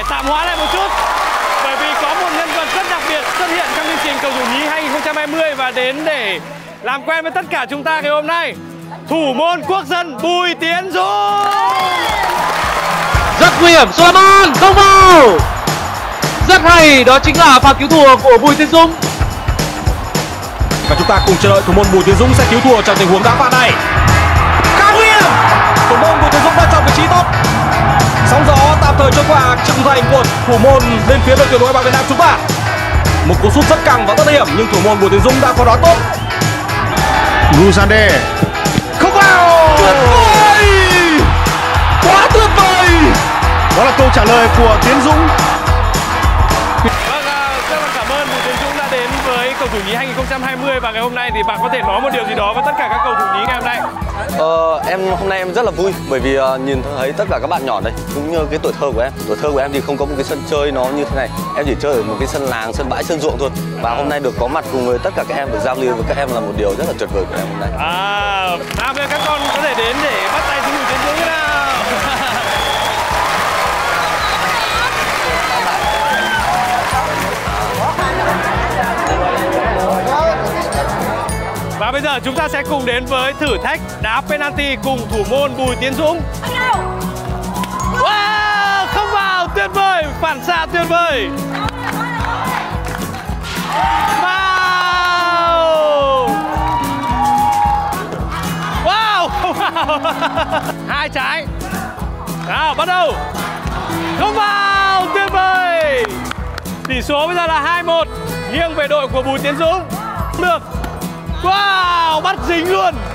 phải tạm hoãn lại một chút, bởi vì có một nhân vật rất đặc biệt xuất hiện trong chương trình cầu thủ nhí 2020 và đến để làm quen với tất cả chúng ta ngày hôm nay. Thủ môn quốc dân Bùi Tiến Dũng. Rất nguy hiểm, Solomon không vào. Rất hay, đó chính là pha cứu thua của Bùi Tiến Dũng. Và chúng ta cùng chờ đợi thủ môn Bùi Tiến Dũng sẽ cứu thua trong tình huống đá phạt này. Khá nguy hiểm. Thủ môn Bùi Tiến Dũng đã chọn vị trí tốt. Sóng gió tạm thời trôi qua chân thành của thủ môn bên phía đội tuyển u 23 Việt Nam chúng ta. Một cú sút rất căng và rất nguy hiểm nhưng thủ môn Bùi Tiến Dũng đã có đoán tốt. Guzande Không vào. Tuyệt vời. Quá tuyệt vời. đó là câu trả lời của Tiến Dũng. Vâng, rất là cảm ơn Bùi Tiến Dũng đã đến với cầu thủ nhí 2020 và ngày hôm nay thì bạn có thể nói một điều gì đó với tất cả các cầu thủ nhí ngày hôm nay? Hôm nay em rất là vui bởi vì nhìn thấy tất cả các bạn nhỏ đây cũng như cái tuổi thơ của em. Tuổi thơ của em thì không có một cái sân chơi nó như thế này. Em chỉ chơi ở một cái sân làng, sân bãi, sân ruộng thôi. Và hôm nay được có mặt cùng với tất cả các em, được giao lưu với các em là một điều rất là tuyệt vời của em hôm nay. Nào bây giờ các con có thể đến để bắt tay với Bùi Tiến Dũng thế nào? Và bây giờ chúng ta sẽ cùng đến với thử thách đá penalty cùng thủ môn Bùi Tiến Dũng. Wow, không vào, tuyệt vời, phản xạ tuyệt vời. Wow, wow, không vào. Hai trái. Nào, bắt đầu. Không vào, tuyệt vời. Tỷ số bây giờ là 2-1 nghiêng về đội của Bùi Tiến Dũng. Được. Wow, bắt dính luôn.